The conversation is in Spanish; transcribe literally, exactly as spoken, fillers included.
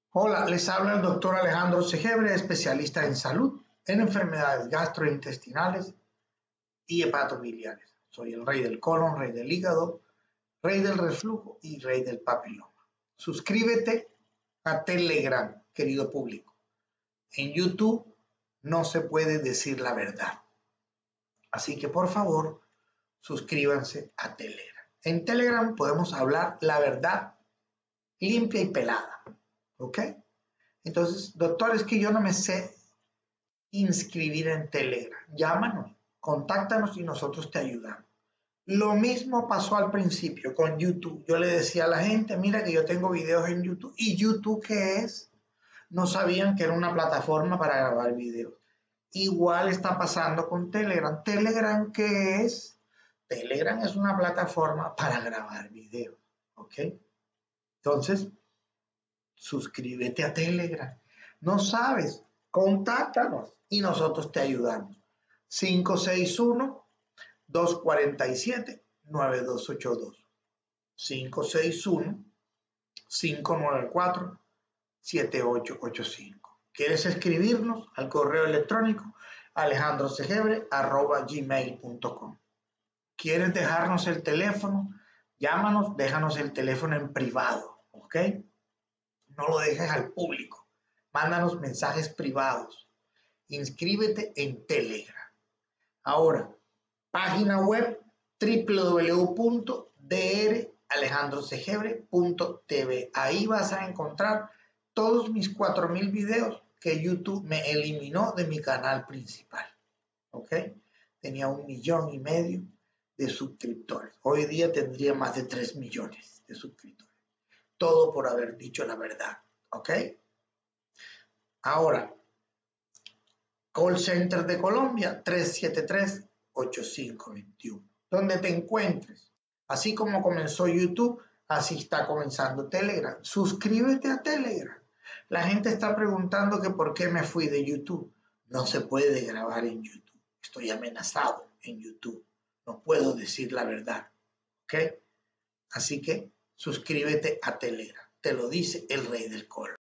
Hola, les habla el doctor Alejandro Segebre, especialista en salud, en enfermedades gastrointestinales y hepatobiliares. Soy el rey del colon, rey del hígado, rey del reflujo y rey del papiloma. Suscríbete a Telegram, querido público. En YouTube no se puede decir la verdad. Así que por favor, suscríbanse a Telegram. En Telegram podemos hablar la verdad limpia y pelada. ¿Ok? Entonces, doctor, es que yo no me sé inscribir en Telegram. Llámanos, contáctanos y nosotros te ayudamos. Lo mismo pasó al principio con YouTube. Yo le decía a la gente, mira que yo tengo videos en YouTube. ¿Y YouTube qué es? No sabían que era una plataforma para grabar videos. Igual está pasando con Telegram. ¿Telegram qué es? Telegram es una plataforma para grabar videos. ¿Ok? Entonces, suscríbete a Telegram. No sabes, contáctanos y nosotros te ayudamos. cinco seis uno, dos cuatro siete, nueve dos ocho dos. cinco seis uno, cinco nueve cuatro, siete ocho ocho cinco. ¿Quieres escribirnos al correo electrónico alejandrosegebre arroba gmail punto com? ¿Quieres dejarnos el teléfono? Llámanos, déjanos el teléfono en privado, ¿ok? No lo dejes al público. Mándanos mensajes privados. Inscríbete en Telegram. Ahora, página web doble u doble u doble u punto d r alejandro segebre punto t v. Ahí vas a encontrar todos mis cuatro mil videos que YouTube me eliminó de mi canal principal. ¿Ok? Tenía un millón y medio de suscriptores. Hoy día tendría más de tres millones de suscriptores. Todo por haber dicho la verdad. ¿Ok? Ahora, Call Center de Colombia, tres siete tres, ocho cinco dos uno. Donde te encuentres. Así como comenzó YouTube, así está comenzando Telegram. Suscríbete a Telegram. La gente está preguntando que por qué me fui de YouTube. No se puede grabar en YouTube. Estoy amenazado en YouTube. No puedo decir la verdad. ¿Ok? Así que suscríbete a Telegram. Te lo dice el rey del colon.